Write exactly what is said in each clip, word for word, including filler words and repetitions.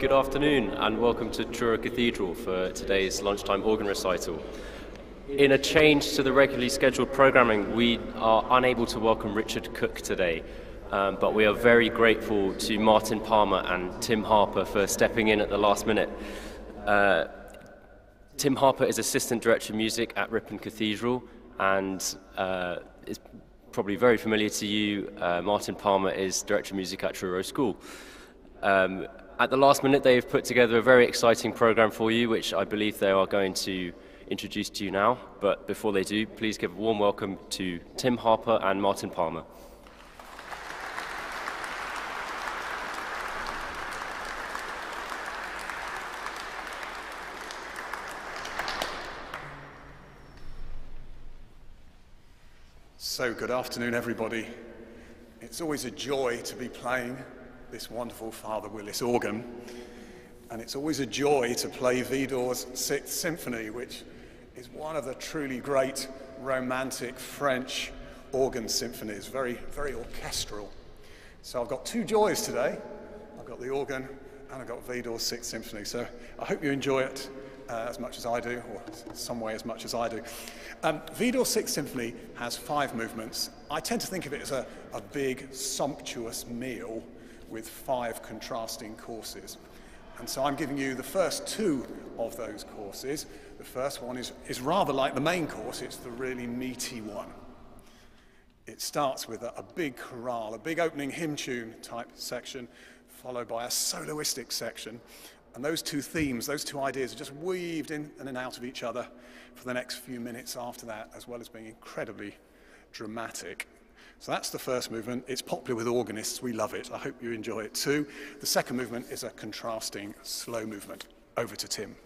Good afternoon and welcome to Truro Cathedral for today's lunchtime organ recital. In a change to the regularly scheduled programming, we are unable to welcome Richard Cook today, um, but we are very grateful to Martin Palmer and Tim Harper for stepping in at the last minute. Uh, Tim Harper is Assistant Director of Music at Ripon Cathedral and uh, is probably very familiar to you. Uh, Martin Palmer is Director of Music at Truro School. Um, at the last minute, they've put together a very exciting program for you, which I believe they are going to introduce to you now. But before they do, please give a warm welcome to Tim Harper and Martin Palmer. So, good afternoon, everybody. It's always a joy to be playing this wonderful Father Willis organ, and it's always a joy to play Widor's Sixth Symphony, which is one of the truly great romantic French organ symphonies, very, very orchestral. So I've got two joys today. I've got the organ and I've got Widor's Sixth Symphony. So I hope you enjoy it uh, as much as I do, or some way as much as I do. Um, Widor's Sixth Symphony has five movements. I tend to think of it as a, a big, sumptuous meal with five contrasting courses. And so I'm giving you the first two of those courses. The first one is, is rather like the main course. It's the really meaty one. It starts with a, a big chorale, a big opening hymn tune type section, followed by a soloistic section. And those two themes, those two ideas are just weaved in and in out of each other for the next few minutes after that, as well as being incredibly dramatic. So that's the first movement. It's popular with organists. We love it. I hope you enjoy it too. The second movement is a contrasting slow movement. Over to Tim.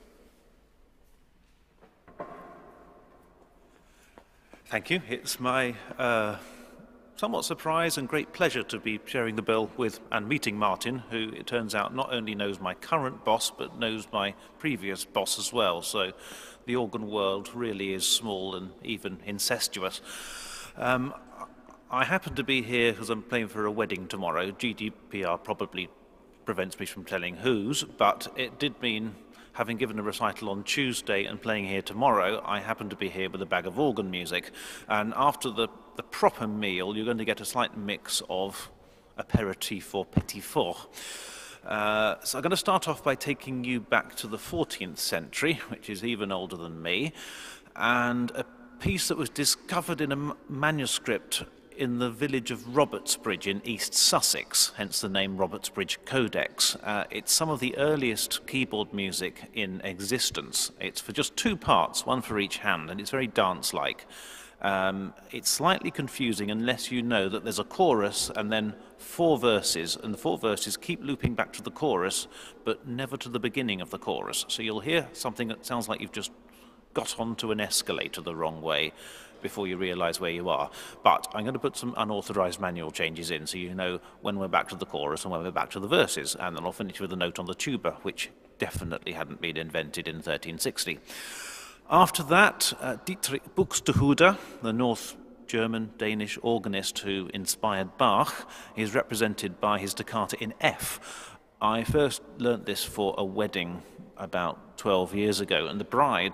Thank you. It's my uh, somewhat surprise and great pleasure to be sharing the bill with and meeting Martin, who it turns out not only knows my current boss, but knows my previous boss as well. So the organ world really is small and even incestuous. Um, I happen to be here because I'm playing for a wedding tomorrow. G D P R probably prevents me from telling whose, but it did mean, having given a recital on Tuesday and playing here tomorrow, I happen to be here with a bag of organ music. And after the, the proper meal, you're going to get a slight mix of aperitif or petit four. Uh, so I'm going to start off by taking you back to the fourteenth century, which is even older than me, and a piece that was discovered in a manuscript in the village of Roberstbridge in East Sussex, hence the name Roberstbridge Codex. Uh, it's some of the earliest keyboard music in existence. It's for just two parts, one for each hand, and it's very dance-like. Um, it's slightly confusing unless you know that there's a chorus and then four verses, and the four verses keep looping back to the chorus, but never to the beginning of the chorus. So you'll hear something that sounds like you've just got onto an escalator the wrong way before you realize where you are. But I'm going to put some unauthorized manual changes in so you know when we're back to the chorus and when we're back to the verses, and then I'll finish with a note on the tuba, which definitely hadn't been invented in thirteen sixty. After that, uh, Dietrich Buxtehude, the North German Danish organist who inspired Bach, is represented by his Toccata in F. I first learnt this for a wedding about twelve years ago, and the bride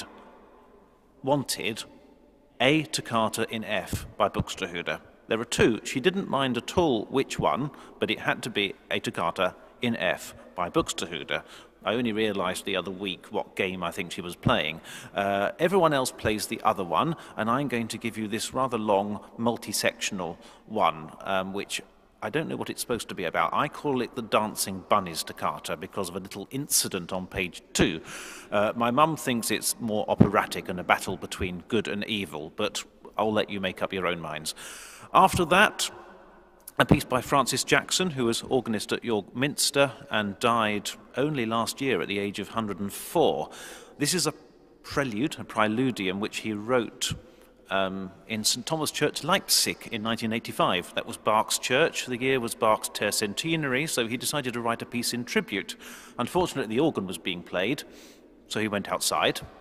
wanted a Toccata in F by Buxtehude. There are two. She didn't mind at all which one, but it had to be a Toccata in F by Buxtehude. I only realized the other week what game I think she was playing. Uh, everyone else plays the other one, and I'm going to give you this rather long multi-sectional one, um, which I don't know what it's supposed to be about. I call it the Dancing Bunnies Toccata because of a little incident on page two. Uh, my mum thinks it's more operatic and a battle between good and evil, but I'll let you make up your own minds. After that, a piece by Francis Jackson, who was organist at York Minster and died only last year at the age of one hundred and four. This is a prelude, a Praeludium, which he wrote Um, in Saint Thomas Church, Leipzig, in nineteen eighty-five. That was Bach's church. The year was Bach's tercentenary, so he decided to write a piece in tribute. Unfortunately, the organ was being played, so he went outside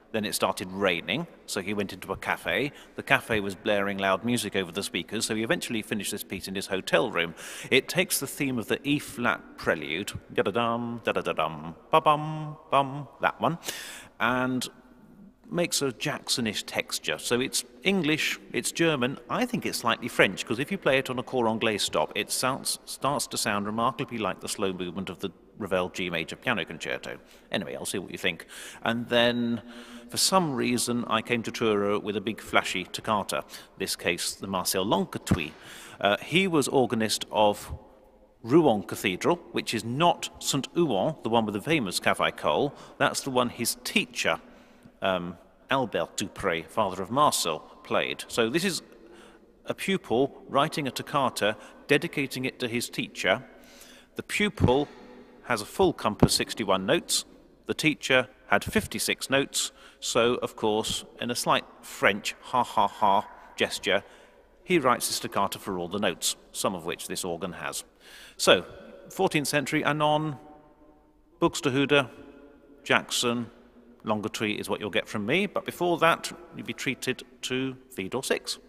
Then it started raining, so he went into a cafe. The cafe was blaring loud music over the speakers, so he eventually finished this piece in his hotel room. It takes the theme of the E-flat prelude, da-da-dum, da-da-da-dum, ba-bum, bum, that one, and makes a Jacksonish texture. So it's English, it's German, I think it's slightly French, because if you play it on a cor anglais stop, it sounds, starts to sound remarkably like the slow movement of the Ravel G major piano concerto. Anyway, I'll see what you think. And then, for some reason, I came to Truro with a big flashy toccata, this case the Marcel Lanquetuit. Uh, he was organist of Rouen Cathedral, which is not Saint Ouen, the one with the famous cavaille, that's the one his teacher, Um, Albert Dupré, father of Marcel, played. So this is a pupil writing a toccata, dedicating it to his teacher. The pupil has a full compass, sixty-one notes. The teacher had fifty-six notes. So, of course, in a slight French ha-ha-ha gesture, he writes his toccata for all the notes, some of which this organ has. So, fourteenth century anon, Buxtehude, Jackson, Lanquetuit is what you'll get from me, but before that, you'll be treated to Widor six.